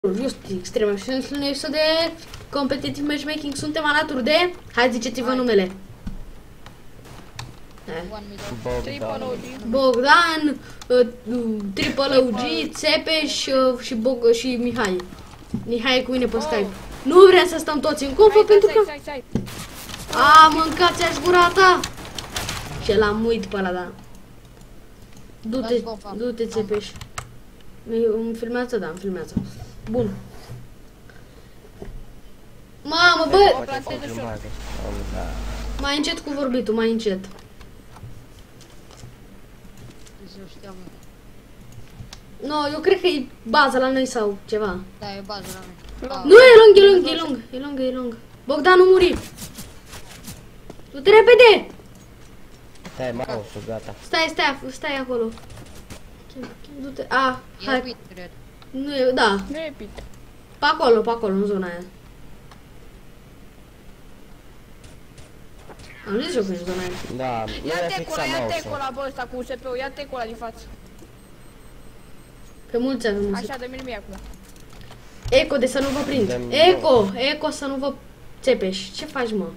Just extrem și în episod de competitive matchmaking suntem alături de... Hai, ziceți-vă numele. Bogdan, Triple OG, Țepeș și Mihai. Mihai e cu mine pe Skype. Nu vrem să stăm toți în confă pentru că... A, mâncați-aș gura ta! Și l-am uit pe ăla, da. Du-te, Țepeș. Îmi filmează? Da, îmi filmează. Bun. Mamă, bă! Mai încet cu vorbitul, mai încet. No, eu cred că e baza la noi sau ceva. Da, e baza la noi. Nu, e lung. Bogdan, nu muri. Du-te repede! Stai, mouse-ul, gata. Stai acolo. Du-te, hai. Nu e, da. Nu e pit. Pe acolo, în zona aia. Am zis eu că e în zona aia. Da, Ia tecola, bă, ăsta cu USB-ul, ia tecola din față. Pe mulți avem Așa, dă-mi nimic acum. Eco, de să nu vă prind. Eco, să nu vă țepeș. Ce faci, mă?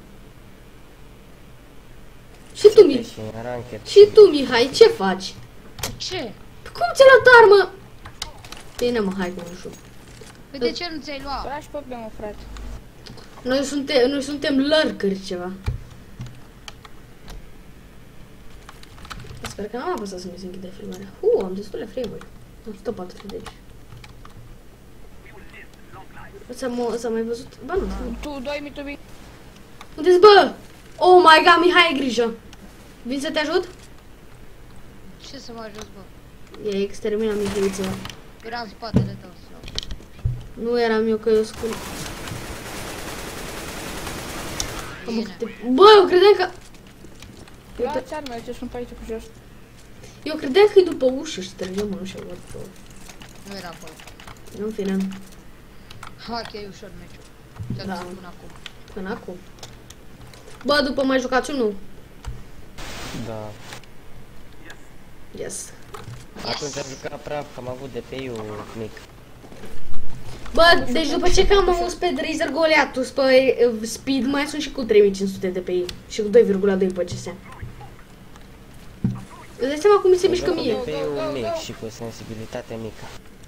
Și tu, Mihai, ce faci? Ce? Cum ți-ai luat armă? Bine, mă, hai că nu știu. Păi de ce nu ți-ai luat? Lași pe mă, frate. Noi suntem lurkeri ceva. Sper că n-am apăsat să mi se închide filmarea. Am destule frame-uri. Am 140 de aici. S-a mai văzut? Ba nu. Tu, 2000. Unde-s, bă? Oh my god, Mihai, ai grijă. Vin să te ajut? Ce să mă ajut, bă? E extermina Mihaiță. Era în spatele tău. Nu eram eu, că eu scul. Bă, eu credeam că... Luați armele, ce sunt pe aici cu jos. Eu credeam că e după ușă și trăgeam în ușă. Nu era acolo. Nu, în fine. Ok, e ușor meciul. Da. Până acum. Până acum. Bă, după mai jucați unul? Da. Yes. Atunci am jucat praf, că am avut DPI-ul mic. Bă, deci după ce că am auzit pe Razer Goliathus pe Speed, mai sunt și cu 3500 de DPI și cu 2,2 pe CS. Îți dai seama cum mi se mișcă mie? DPI-ul mic și cu sensibilitate mică.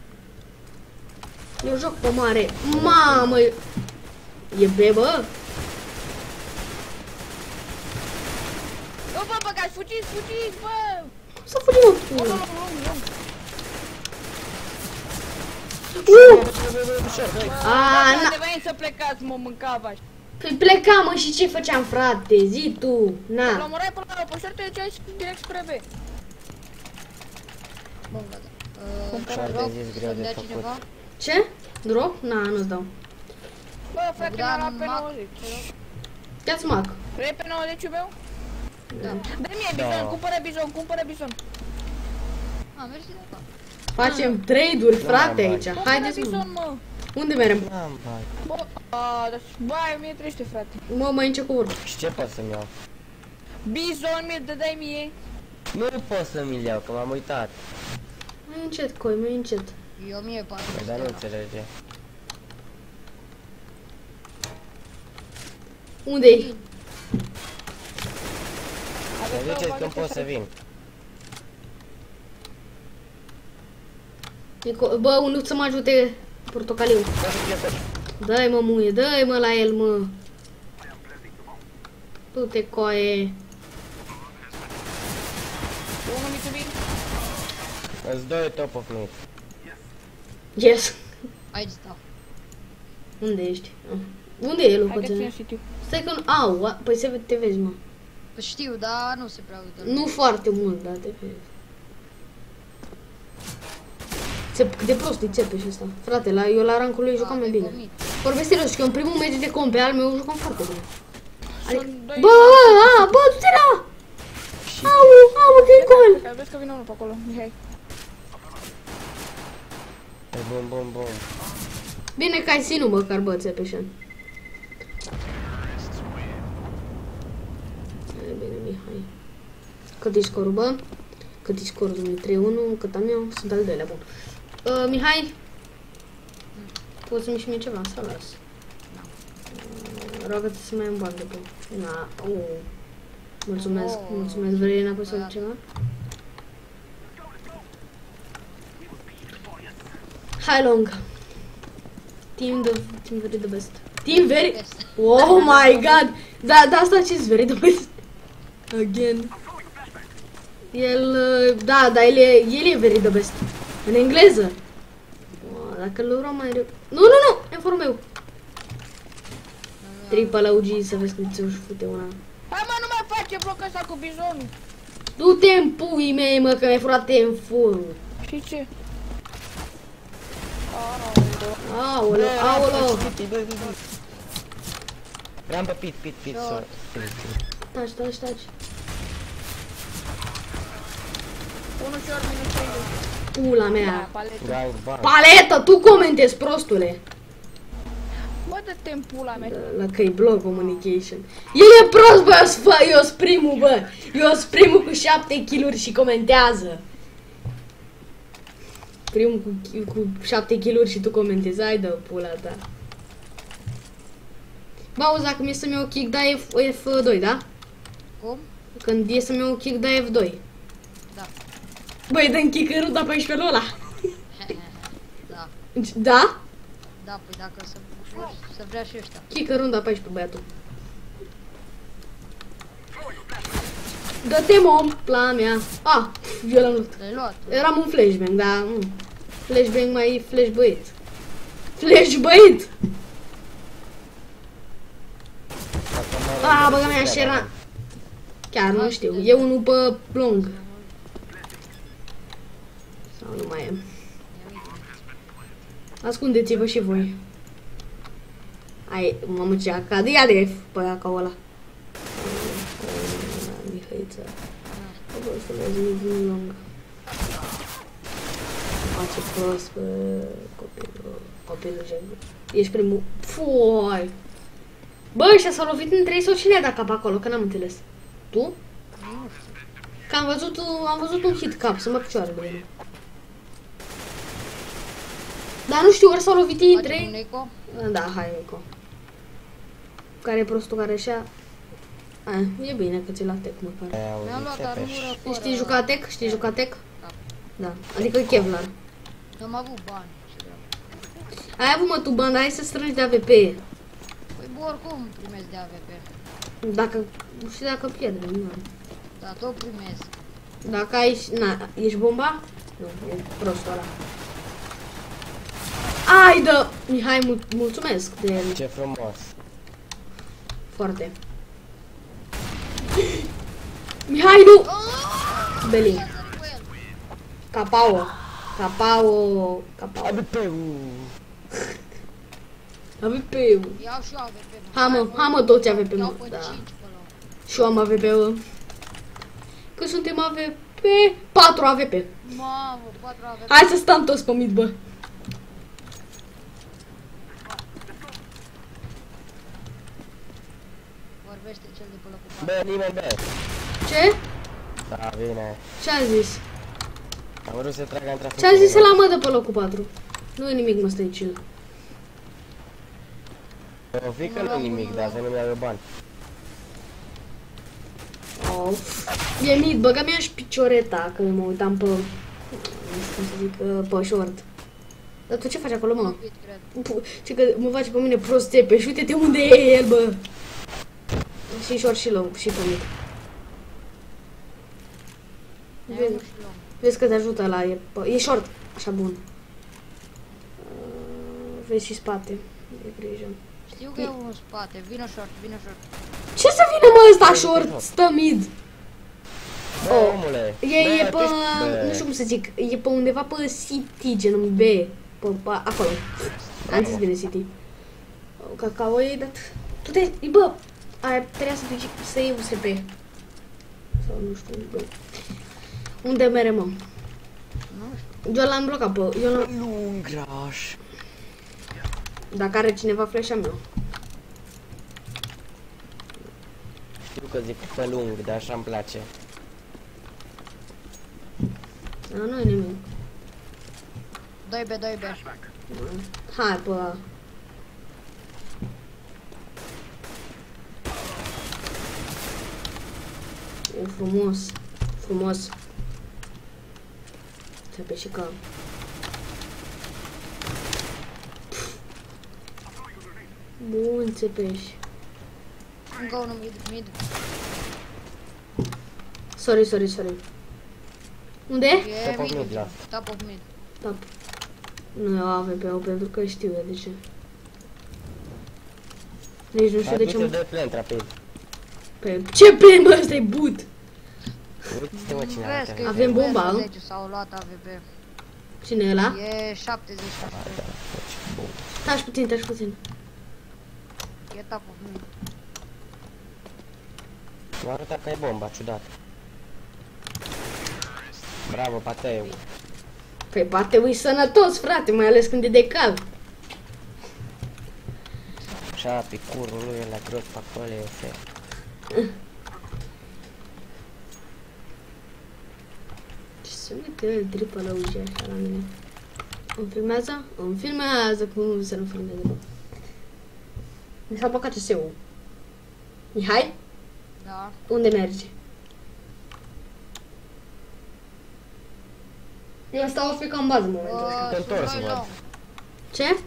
Eu joc pe mare. Mamă! E B, bă? Bă, băgați, fugiți, bă! Cum să fugim, mă? Unde vrei să plecați, mă, mâncava-și. Păi plecam, mă, și ce făceam, frate? Zi tu, na. L-am omorai până la pe șorte, ce ai direct spre B. Bun, gata. Foarte zis greu de făcut. Ce? Drop? Na, nu-ți dau. Bă, frate, mi-a luat pe 90. Ia-ți Mac. Vrei pe 90-ul meu? Da. Dă-mi bizon, cumpără bizon. A, mersi de acolo. Facem trade-uri, frate, aici. Cumpără Haideți, bizon, mă. mă. Unde merem? N-am bani. Bă, ai 1300, frate. Mă, mai încet cu vorba. Și ce pot să-mi iau? Bizon, mi-l dădeai mie. Nu pot să mi-l iau, că m-am uitat. Mai încet, coi, mai încet. E 1400. Dar nu înțelege. Unde-i? Mă duceți când pot să vin. Bă, unul să mă ajute portocaliu. Dă-i, mă, muie, dă-i, mă, la el, mă. Du-te, coaie. Unul mi subit. Îți doi top of mid. Yes. Aici stau. Unde ești? Unde e el, Hai că țin cățene? City. Stai că nu... Au, păi te vezi, mă. Știu, dar nu se prea uită. Nu foarte mult, dar te vezi. Cât de prost îi țepe și ăsta. Frate, eu la rancul lui jucam mai bine. Vorbesc serios, că eu în primul meci de comp pe al meu jucam foarte bine. Bă, du-te la! Au, că-i gol! Vezi că vine unul pe acolo, Mihai. Bum. Bine că ai ținut măcar, bă, țepeșan. Bine, Mihai. Cât-i scorul, bă? Cât-i scorul, 3-1, cât am eu? Sunt al doilea, bun. Mihai? Poți să-mi și mie ceva, sau las? Roagă-te să mai îmi bag după. Na, mulțumesc, mulțumesc. Vrei înapoi sau ceva? Hai, Long. Team very the best. Team very... Oh my god! Da, asta ce-s very the best? Again. Da, el e very the best. În engleză. Dacă îl luăm mai repede... Nu, e forul meu. Triple OG, să vezi cum ți-o fute una. Hai mă, nu mai face bloc ăsta cu bizonul. Du-te în puii mei, mă, că mi-ai furat temforul. Și ce? Aoleu, aoleu. Vreau pe pit, sorry. Taci. Unul short, minus 30. Pula mea. Gang, bang. Paletă, tu comentezi, prostule. Bă, dă-te în pula mea. La că-i blog communication. El e prost, bă, eu sunt primul, bă. Eu sunt primul cu 7 kill-uri și comentează. Primul cu 7 kill-uri și tu comentezi. Hai, dă pula ta. Bă, auzi, dacă mi-e să-mi iau kick, da F2, da? Cum? Când e să-mi iau kick, da F2. Da. Băi, dă-mi kick în ruta 14-lul ăla. Da. Da? Da, păi dacă să vrea și ăștia. Kick în runda 14, băiatul. Dă-te, mom, la mea. Eu l-am luat. Le-ai luat. Eram un flashbang, dar flashbang mai flash băit. Flash băit! Băga mea, și era... Chiar nu știu, e unul pe Long. Sau nu mai e. Ascundeți-vă și voi. Ai, mamă, ce acad, ia de pe acolo ăla. Mihăiță. Bă, să vezi Long. Face prost, bă, copilul genul. Ești primul. Foi! Bă, ăștia s-au lovit în 3 sau cine a dat cap acolo, că n-am înțeles. Tu? Nu știu. Că am văzut un hit cap, să mă picioare de el. Dar nu știu, ori s-au lovit ei 3. Da, hai, Nico. Care e prostul care așa? E bine că ți-e la tech măcar. Mi-am luat armură fără... Știi juca tech? Știi juca tech? Da. Da, adică Kevlar. Am avut bani, ce vreau. Ai avut, mă, tu bani, dar hai să strângi de AVP. Păi bă, oricum primesc de AVP. Dacă, și dacă pierdem, nu. Da, tot primesc. Dacă ai, na, ești bomba? Nu, e prostul ăla. Ai, dă! Mihai, mulțumesc de el. Ce frumos. Foarte. Mihai, nu! Belin. Capao. AVP-ul. AVP-ul. Iau și eu AVP. Hai mă, toți AVP, mă. Iau pe Da. 5 pe loc. Și eu am AVP-ul. Că suntem AVP. 4 AVP. Mamă, 4 AVP. Hai să stăm toți pe mid, bă. Vorbește cel de pe locul 4. Bă, nimeni bă. Ce? Da, bine. Ce-a zis? Am vrut să trag în trafic. Ce-a zis la mă de pe locul 4? Nu e nimic, mă, stai chill. O fi că nu nimic, dar să nu mi-au bani. E mid, băga mea și picioreta, că mă uitam pe... Nu știu cum să zic, pe short. Dar tu ce faci acolo, mă? Ce că mă face pe mine prost țepe și uite-te unde e el, bă! Și short și long, și pe mid. Vezi că te ajută ăla, e short, așa bun. Vezi și spate, e grijă. Știu că e unul în spate, vină short. Ce să vină, mă, ăsta short? Stă mid. Bă, omule. E pe, nu știu cum să zic, e pe undeva pe City, genul B. Pe acolo. Am zis bine City. Cacao e dat. Tu te, bă, trebuia să duci să iei USP. Sau nu știu, bă. Unde mere, mă? Nu știu. Eu l-am blocat pe, Lungraș. Dacă are cineva flash-a meu. Știu că zic pe lung, dar așa-mi place. Da, nu e nimic. 2B. Hai, bă. O, frumos. Frumos. Trebuie și ca... Bun, țepeș. Încă unul mid. Sorry. Unde e? E Top of mid, mid, la. top of mid. Top. Nu eu AVP-ul pentru că știu eu de ce. Nici nu știu de ce... de plant rapid. Pe ce plin, bă, ăsta e but! Uite-te mă cine Vezi are. că Avem e bomba, 10, s-au luat AVP. Cine e ăla? E 70. Taci puțin. E top of mid. Nu arăta că e bomba, ciudat. Bravo, Pateu. Păi Pateu e sănătos, frate, mai ales când e de cal. Așa, picurul lui e la gros pe acolo, e fel. Ce se uite el tripă lăuge așa la mine. Îmi filmează? Îmi filmează, cum nu să nu filmeze, bă. Mi s-a blocat CS-ul. Mihai? Da. Unde merge? Eu stau o frică în bază în momentul ăsta. Te întorci, Doi văd. long. Ce?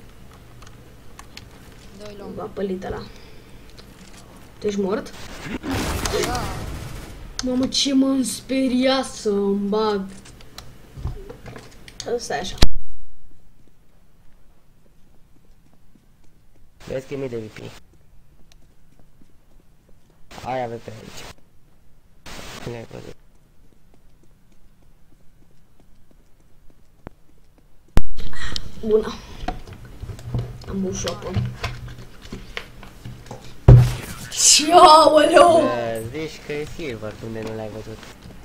2 long. Va pălit ăla. Tu ești mort? Da. Mamă, ce m-am speriat să-mi bag. Stai așa. Vezi că e mid de VP. Ai AVP aici. Nu ai văzut. Bună. Am bun șopă. Și aoleu! Zici că e silver, unde nu l-ai văzut.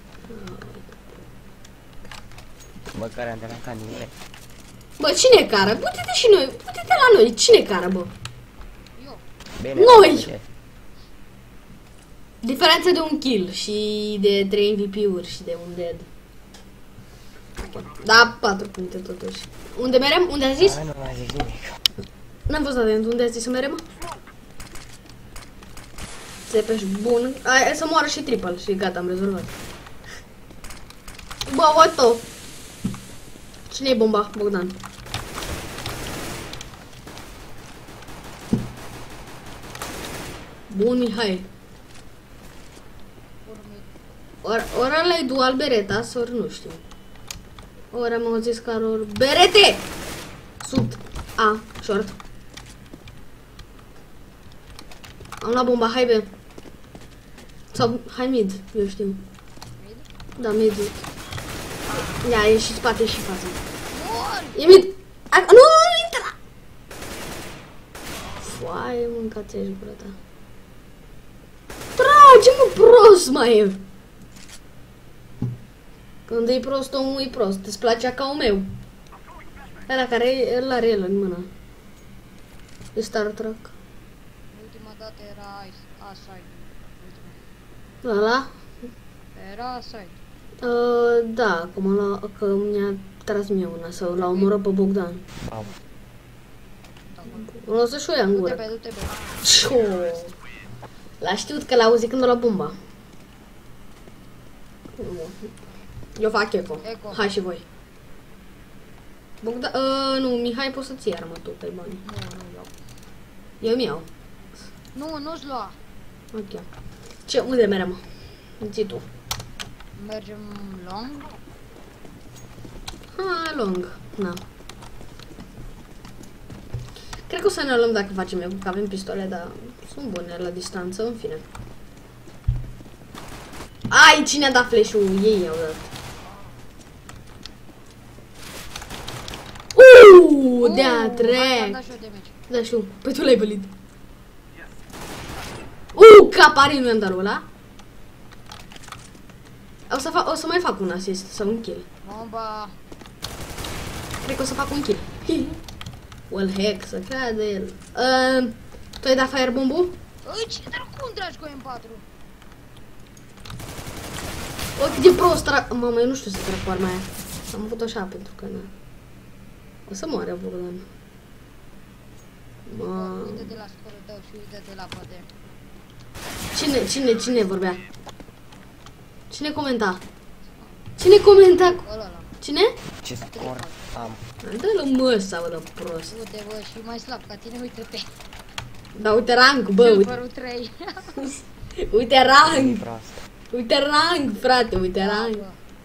Măcar am de la canile. Bă, cine cară? Uite-te și noi, uite-te la noi, cine cară, bă? Eu. Bine, Noi! uite. Diferență de un kill și de 3 MVP-uri și de un dead. Da, 4 puncte totuși. Unde merem? Unde a zis? Ai, nu mai zici nimic. N-am fost atent, unde a zis să merem? Țepeș bun. Hai să moară și triple și gata, am rezolvat. Bă, uite-o! Cine-i bomba, Bogdan? Bun, Mihai. Ori ăla-i dual bereta, ori nu știu. Ori am auzit că are ori... Berete! Sub. A, short. Am luat bomba, hai be. Sau, hai mid, eu știu. Mid? Da, mid. Ia, e și spate, e și față. E mid. Nu, intra! Foaie, mâncați aici gura ta. Trage-mă prost, mai e. Când e prost, omul e prost. Îți place ca-ul meu. Ăla care îl are el în mână. E Star Trek. Ultima dată era A-side. Ăla? Era A-side. Da, că mi-a tras mie una sau l-a omorât pe Bogdan. Au. O lăsă și o ia în gură. Du-te pe. Ciu. L-a știut că l-a auzit când o la bomba. Eu fac eco. Eco. Hai și voi. Bogdan, nu, Mihai, poți să-ți iei armă tu pe bani. Nu iau. Eu mi-au. Nu-ți lua. Ok. Ce, unde merem? Zi tu. Mergem long. Ha, long. Na. Cred că o să ne luăm dacă facem eco, că avem pistole, dar sunt bune la distanță, în fine. Ai, cine a dat flash-ul? Ei au dat. De-a Am trec. dat și eu damage. Da, știu. Păi tu l-ai bălit. Capari nu i-am dat ăla. O să mai fac un assist sau un kill. Bomba. Cred că o să fac un kill. Well, heck, să cadă el. Tu ai dat firebomb-ul? Îi, ce dracu tragi cu M4? O, cât de prost Mamă, eu nu știu să trag cu arma aia. Am făcut așa pentru că nu. O să moare Bogdan. Uite de la scorul tău și uite de la poate. Cine vorbea? Cine comenta? Cine comenta? Ăla. Cine? Ce scor am. Dă-l mă sau de prost. Uite, bă, și mai slab ca tine, uite-te. Da, uite rang, bă, uite. Silverul 3. Uite rang. Prost. Uite rang, frate, uite rang.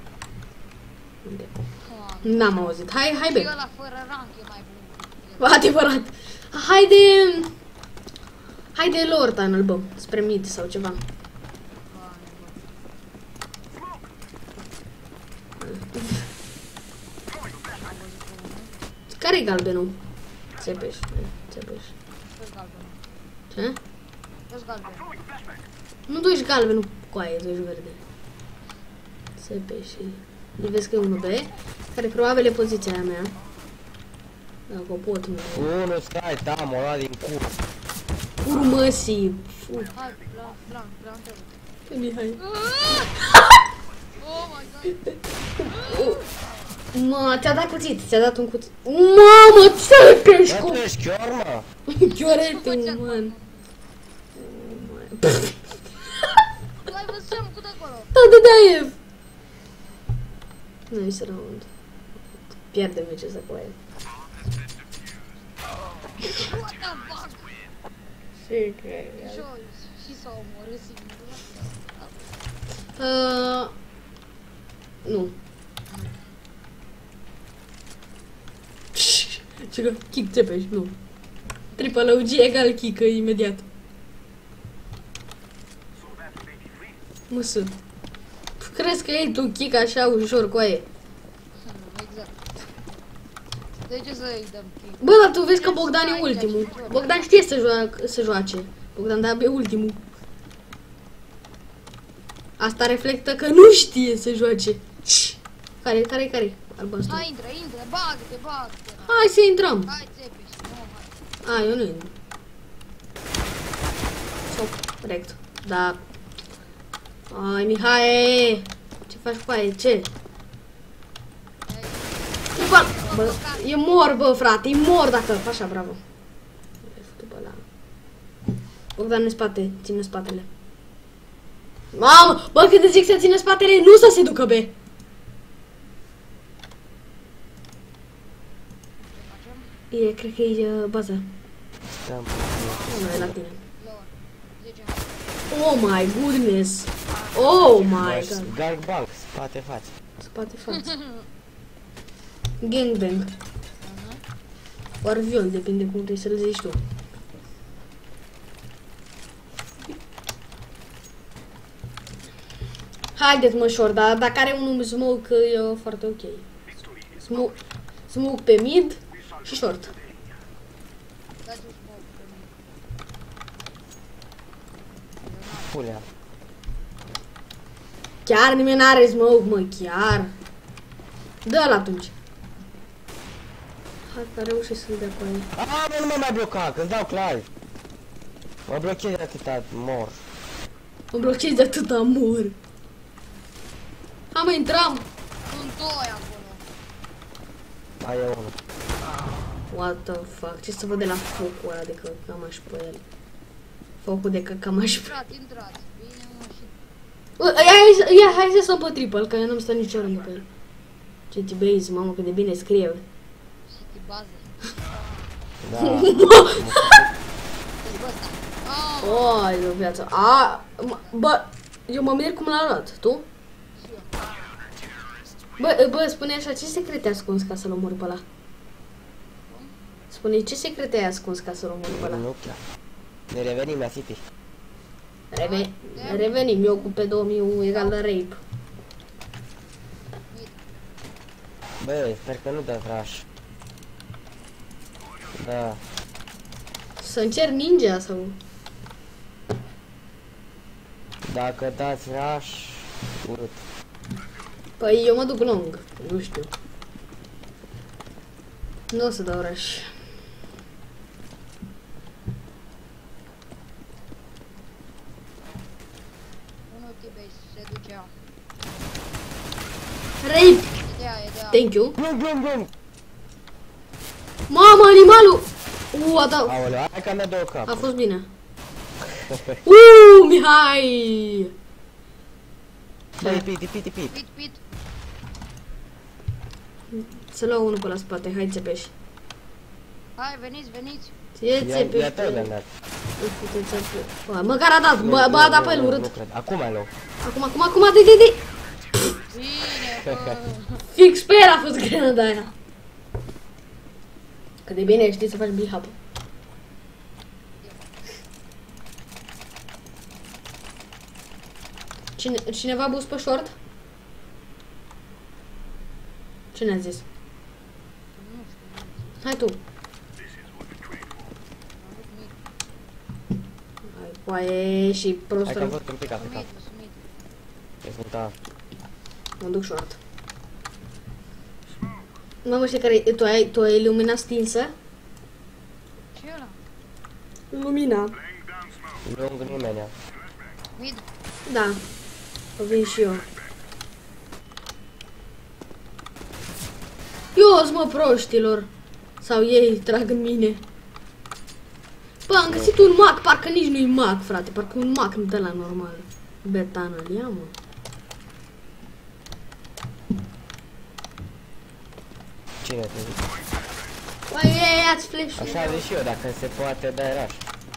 N-am auzit. Hai, Și be. ăla fără rank e mai bun. Adevărat. Haide lor tunnel, bă, spre mid sau ceva. Care-i galbenul? Țepeș. Fă-ți galbenul. Ce? Fă-ți galbenul. Nu duci galbenul cu aia, duci verde. Țepeș. Vezi că e 1B, care probabil e poziția mea. Dacă o pot, nu. Unul stai, tam, o luat din cur. Pur măsii. Hai, blanc, trebuie. Pe Mihai. Oh my god. Mă, ți-a dat cuțit, ți-a dat un cuțit. Mamă, Țepeș Bă, cu... tu ești chior, mă? Chioretul, man. Tu ai văzut ce-am făcut acolo? Da, e. Nice round. Pierdem meciul ăsta cu aia. What the fuck? Și s-a omorât singur. Nu. Ce că kick Țepeș, nu. Triple OG egal kick imediat. Măsă. Crezi că iei tu kick așa ușor cu aia? Exact. De ce să-i dăm kick? Bă, dar tu vezi că Bogdan e ultimul. Bogdan știe să joace. Bogdan de-abia e ultimul. Asta reflectă că nu știe să joace. Care? Albastru. Hai, intră, bagă-te. Hai să intrăm. Hai, Țepeș, nu, hai. Eu nu intru. Stop, corect. Da. Ai, Mihai! Ce faci cu aia? Ce? Bă, e mor, bă, frate, e mor dacă... Așa, bravo. Bogdan în spate, ține spatele. Mamă, bă, când îți zic să ține spatele, nu să se ducă, be. Cred că e baza. Stăm. Nu, e la tine. Lor. 10. Oh my goodness. Oh my god. Gangbang, spate față. Spate față. Gangbang. Ori viol, depinde cum trebuie să-l zici tu. Haideți mă, short, dar dacă are unul smoke e foarte ok. Smoke pe mid și short. Dați un smoke pe mine. Pulea. Chiar nimeni n-are smoke, mă, chiar. Dă-l atunci. Hai că a reușit să-l dea cu aia. Bă, nu mă mai bloca, că-ți dau clar. Mă blochezi de atâta, mor. Mă blochezi de atât amor. Hai mă, intram. Sunt doi acolo. Mai e unul. What the fuck? Ce să văd de la focul ăla de căcamaș pe el? Focul de căcamaș pe... Intrați. Bine, mă, și... Ia, hai să stăm pe triple, că eu nu-mi stă nicio rândă pe el. Ce tibezi, mamă, cât de bine scrie. Și bază. Da. Oi, de viață. Bă, eu mă mir cum l-a luat, tu? Bă, spune așa, ce secrete ai ascuns ca să-l omori pe ăla? Spune, ce secrete ai ascuns ca să-l omori pe ăla? Nu chiar. Ne revenim la City. Revenim, eu cu pe 2000 egal de rape. Bă, sper că nu dă crash. Da. Să încerc ninja sau... Dacă dați rush, urât. Păi eu mă duc long, nu știu. Nu o să dau rush. Unul tibei se ducea. Rape! E de aia. Thank you. Blum. Mamă, animalul! A dat... Aoleu, hai că am dat două cap. A fost bine. Mihai! Băi, pit. Pit. Să luau unul pe la spate, hai țepeș. Hai, veniți. Ce țepeș? Ia tău de-am dat. Măcar a dat, bă, a dat pe el urât. Nu cred, acum ai luat. Acum, de. Bine, bă. Fix pe el a fost grenada aia. Cât de bine știi să faci bihap. Cineva bus pe short? Cine a zis? Hai tu. Hai, coaie și Hai că am prostul. fost un pic afectat. E funta. Mă duc short. Mă, știi care tu ai lumina stinsă? Ce e ăla? Lumina. Lung nimeni. Mid. Da. O vin și eu. Eu mă proștilor. Sau ei trag în mine. Bă, am găsit un mac, parcă nici nu-i mac, frate. Parcă un mac nu dă la normal. Betană, ia mă. Cine te zic? Băi, ia-ți flash-ul. Așa zic și eu, dacă se poate, dai rush.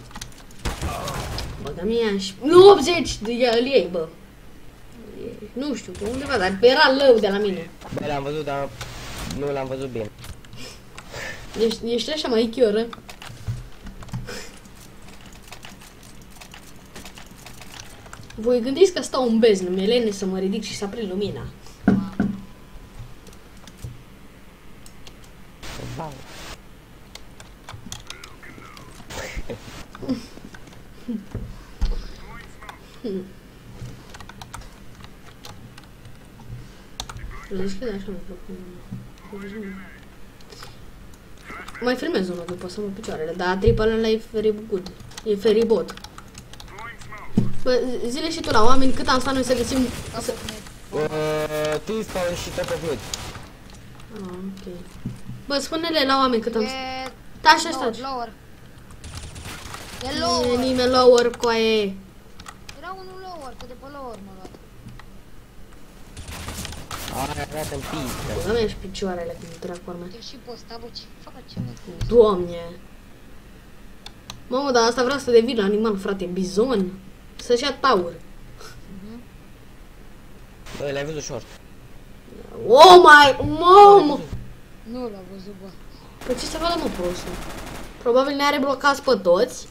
Bă, dar mie și... Nu 80 de îl iei, bă. Nu știu, pe undeva, dar era lău de la mine. Bă, l-am văzut, dar nu l-am văzut bine. Ești așa mai chioră. Voi gândiți că stau în beznă, mi-e să mă ridic și să aprind lumina. Bau. Zici că de așa mai filmez unul după să mă picioarele, dar triple ăla e very good. E very bot. Bă, zile și tu la oameni cât am stat noi să găsim... T-spawn și top of mid. Ok. Bă, spune-le la oameni cât am stat. E... Taci ăsta. Lower. E E lower. nimeni lower, coaie. Era unul lower, că de pe lower m-a luat. Aia arată în pistă. Bă, mi-aș picioarele cum dracu urme. Te și posta, bă, ce face, mă? Doamne. Mamă, dar asta vrea să devină animal, frate, bizon. Să-și ia taur. Bă, l-ai văzut short. Oh my, mamă! Nu l-a văzut, bă. Păi ce să vadă, mă, prostul? Probabil ne are blocați pe toți.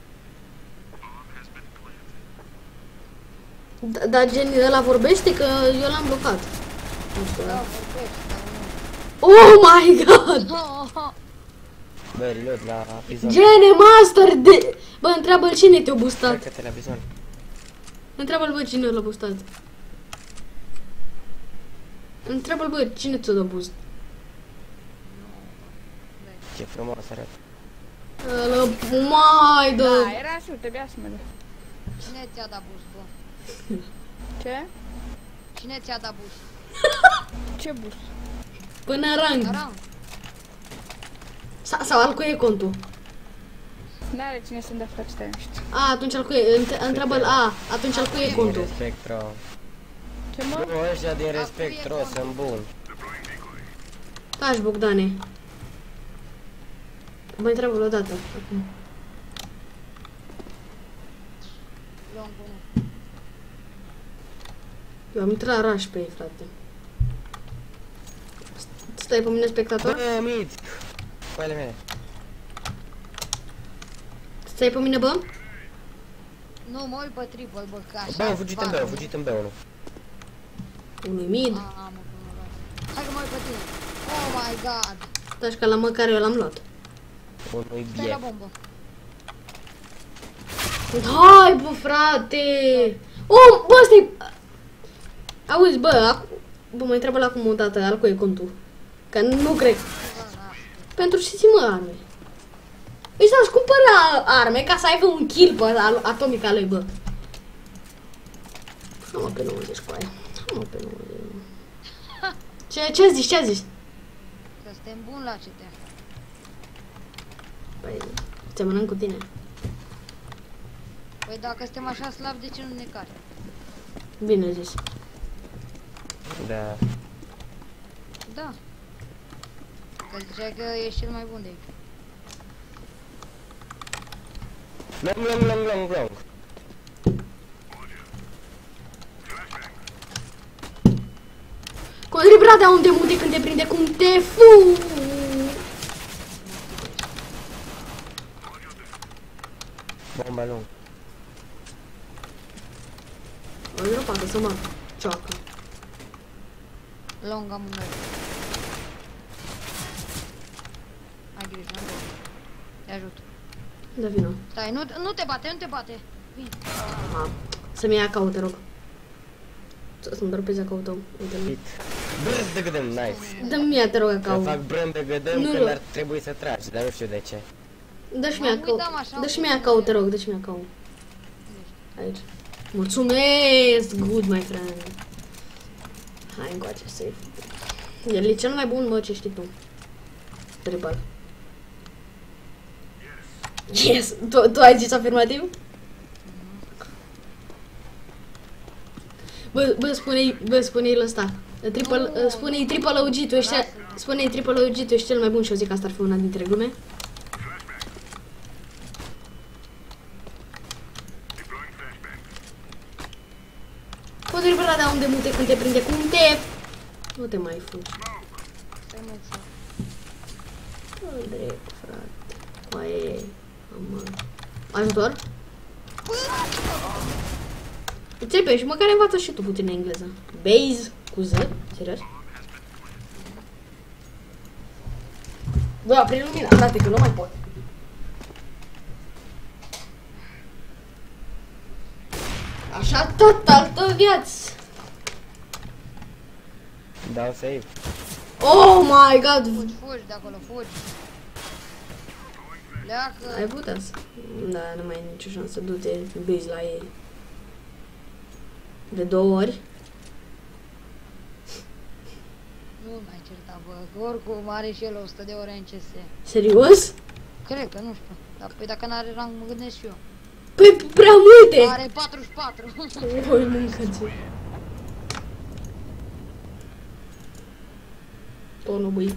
Dar gen ăla vorbește că eu l-am blocat. Nu știu. Da, vorbești, dar Oh my god! nu. Bă, reload la bizon. Gene master de... Bă, întreabă-l cine te-a boostat. Cred că te la bizon. Întreabă-l, bă, cine l-a boostat. Întreabă-l, bă, cine ți-a dat boost. Ce frumos arată. Ăla, mai Da, dă. era așa, trebuia să mă duc. Cine ți-a dat boost, bă? Ce? Cine ți-a dat boost? Ce bus? Până rang. Aram. Sau al cui e contul? N-are cine să-mi dea frate, stai, nu știu. A, atunci al cui e, întreabă-l, atunci al cui e Din contul? respect, bro. Ce mă? Nu, ăștia din respect, bro, sunt buni. Taci, Bogdane. Mă întreabă-l odată. Acum. Long 1. Eu am intrat raș pe ei, frate. Stai pe mine, spectator? Bă, mid! Coale mele. Stai pe mine, bă? Nu, mă uit pe triple, bă, că așa... Bă, am fugit în B, am fugit în B, unul. Unui mid. Mă, până la... Hai că mă uit pe tine. Oh my god. Taci ca la mă care eu l-am luat. Unui Stai la bie. bombă. Hai, bă, frate! Oh, bă, stai... Auzi, bă, bă, mă întreabă la acum o dată, al cui e contul? Că nu cred. Pentru ce ți mă arme? Păi să-ți cumpără arme ca să aibă un kill pe atomica lui, bă. Nu mă pe 90 cu aia. Nu mă pe 90. Ce-a zis? Ce-a zis? Că suntem buni la CT. Păi, te mănânc cu tine. Păi dacă suntem așa slabi, de ce nu ne cari? Bine zis. Da. Da. Că ziceai că ești cel mai bun de aici. Long. Codri Bradea, unde mute când te prinde cum te fu. Bomba lung. O dropată să mă cioacă. Long amândoi. Ai grijă, am grijă. Te ajut. Da, vină. Stai, nu te bate, nu te bate. Vin. Să-mi ia caut, te rog. Să-mi dropezi acautul tău. Uite-l. Brând de gădăm, nice. Dă-mi ia, te rog, Să acaut. fac brând de gădăm Nu, când nu. ar trebui să tragi, dar nu știu de ce. Dă-și-mi M-am acaut. uitat așa, Dă-și-mi uite. acaut, te rog, dă-și-mi acaut. Aici. Mulțumesc, good, my friend. Hai încoace, safe. El e cel mai bun, mă, ce știi tu. Triple. Yes! Tu ai zis afirmativ? Bă, spune-i ăsta. Spune-i triple OG, tu ești... Spune-i triple OG, tu ești cel mai bun și eu zic că asta ar fi una dintre glume. Poți repara de unde mute când te prinde cum te... Nu te mai fugi. Stai mai țin. Bă, drept, frate. Coaie. Ajutor? Țepe, și măcar învață și tu puțin engleză. Base cu Z? Serios? Bă, aprind lumina, frate, că nu mai pot. Așa tot altă viață. Dau save. Oh my god! Fugi de acolo, fugi. Pleacă. Ai putea să... Da, nu mai e nicio șansă. Du-te, base la ei. De 2 ori. Nu mai certa, bă, că oricum are și el 100 de ore în CS. Serios? Cred că, nu știu. Dar, păi dacă n-are rang, mă gândesc și eu. Păi prea multe! Are 44. Oi, mâncați-o. Tonul, băi.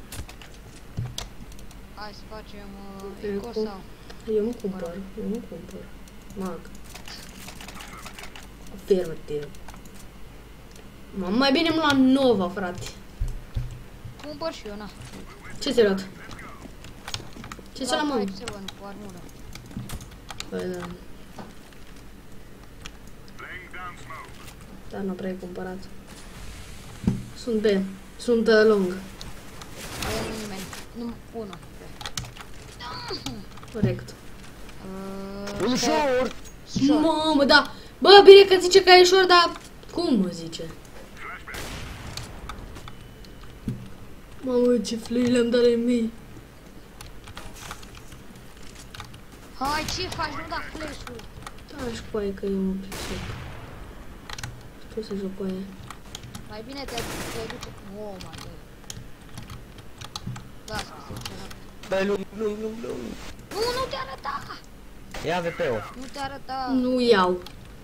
Hai să facem Eu eco cu- sau... Eu nu cumpăr. Mag. Afirmativ. Mai bine îmi lua Nova, frate. Cumpăr și eu, na. Ce ți-ai luat? Ce ți-ai luat, mă? 5-7 cu armură. Păi da. Dar nu prea ai cumpărat. Sunt B. Sunt long. Nu nimeni. Nu, unul. Corect. Ușor! Mamă, da. Bă, bine că zice că e ușor, dar... Cum mă zice? Mamă, ce flăi le-am dat la mei. Hai, ce faci? Nu da flash-ul. Da, și cu aia că eu mă pricep. Știu să joc cu aia. Mai bine te duce. Oh, my god. Lasă, sincer. Dai lung. Nu te arăta! Ia AVP-ul. Nu te arăta! Nu iau.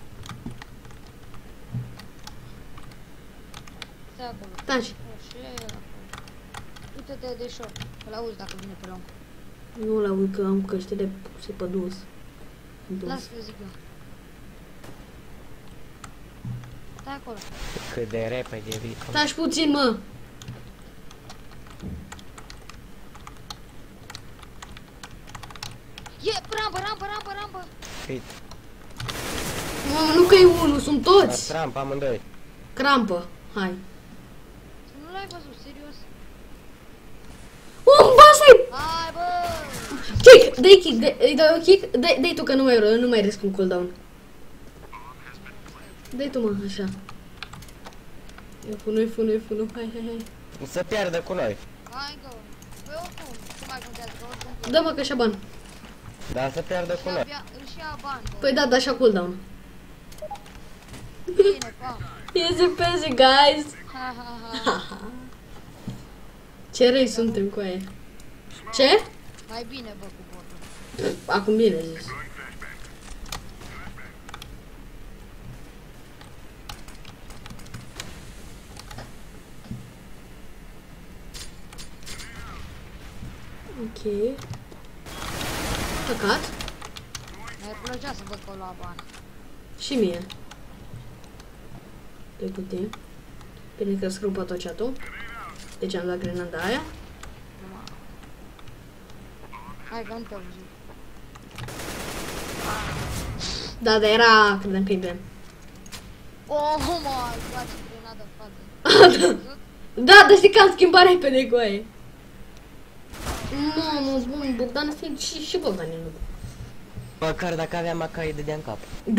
Stai acolo. Taci. Așa. Uite-te de short. Îl auzi dacă vine pe long. Nu la uit că am căște de se pădus. Lasă că zic eu. Stai acolo. Cât de repede vii. Taci puțin, mă. E, rampă! Hit. Mamă, nu că e unul, sunt toți. Tramp amândoi. Crampă. Hai. Nu l-ai văzut, serios? Basta-i! Hai, bă! Kick! Dai kick! Îi dau kick? Dai tu că nu mai risc un cooldown. Dai tu, mă, așa. Eu funu. Hai. Să piardă cu noi. Hai, încă unul. Păi oricum, ce mai contează, că oricum... Dă-mă că așa ban. Dar să piardă cu noi. Își ia bani, bă. Păi da, așa cooldown. Bine, pa. Easy peasy, guys! Ha. Ce răi suntem cu aia. Ce? Mai bine, bă, cu Acum bine zis. Ok. Păcat. Mi-ar plăcea să văd că o lua bani. Și mie. Pe cutie. Bine că scrupă tot chat-ul. Deci am dat grenada aia. Hai că nu te-au văzut. Da, dar era... credeam că e Ben. Oh, mă, îți face grenada în față. Da, dar știi că am schimbat repede cu aia. Mamă, bun, Bogdan ăsta e și Bogdan e noob. Măcar dacă aveam maca îi dădeam cap. Da!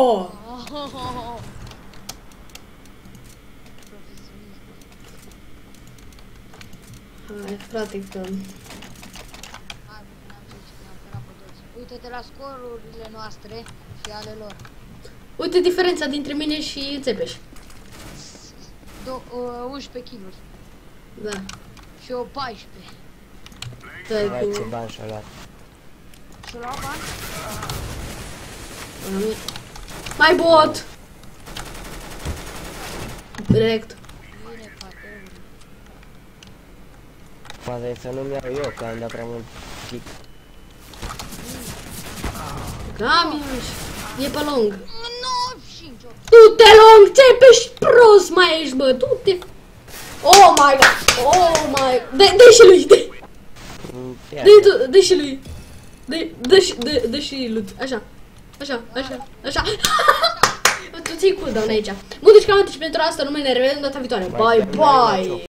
Hai, frate, că... Hai, n-am zis că ne-am cărat pe toți. Uite-te la scorurile noastre și ale lor. Uite diferența dintre mine și Țepeș. 11 kg Da. și eu 14. Stai Vai, ce cu... bani și-a luat. Și-o luau bani? Mai bot! Direct. Bine, pateuri. Faza e să nu-mi iau eu, că am dat prea mult pic. Gamiuș. E pe lung. Nu, și nicio. Du-te lung, Țepeș, prost mai ești, bă, du-te. Oh my god, oh my... Dă și lui, dă și lui. Dă și lui, așa. Așa. Tu ții cooldown aici. Mă duci cam pentru asta, nu mai ne revedem data viitoare. Bye, bye!